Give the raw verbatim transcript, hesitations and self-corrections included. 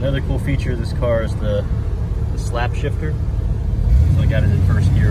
Another cool feature of this car is the, the slap shifter. So I got it in first gear